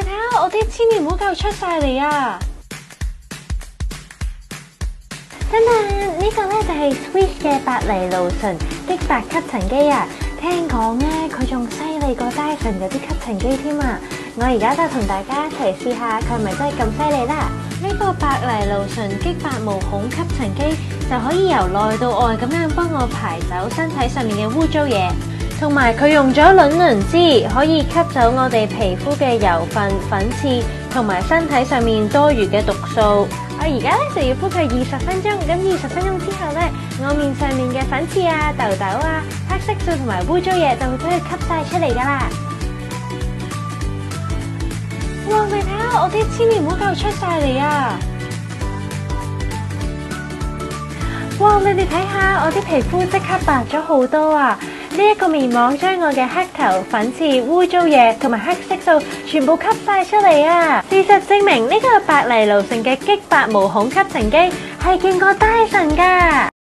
睇下我啲千年污垢出晒嚟啊！等等，呢個咧就係 Swiss 嘅白藜蘆醇擊白吸塵機啊！聽講咧佢仲犀利過 Dyson 嗰啲吸塵機添啊！我而家就同大家一齊試下佢係咪真係咁犀利啦！呢個白藜蘆醇擊白毛孔吸塵機就可以由內到外咁樣幫我排走身體上面嘅污糟嘢。同埋佢用咗卵磷脂，可以吸走我哋皮膚嘅油分、粉刺，同埋身體上面多餘嘅毒素。我而家咧就要敷佢20分鐘，咁20分鐘之後咧，我面上面嘅粉刺啊、痘痘啊、黑色素同埋污糟嘢就會俾佢吸晒出嚟噶啦。哇！你睇下我啲千年污垢出晒嚟啊！哇！你哋睇下我啲皮膚即刻白咗好多啊！呢一個面膜將我嘅黑頭、粉刺、污糟嘢同埋黑色素全部吸晒出嚟啊！事實證明呢個白藜蘆醇嘅擊白毛孔吸塵機係勁過 Dyson㗎。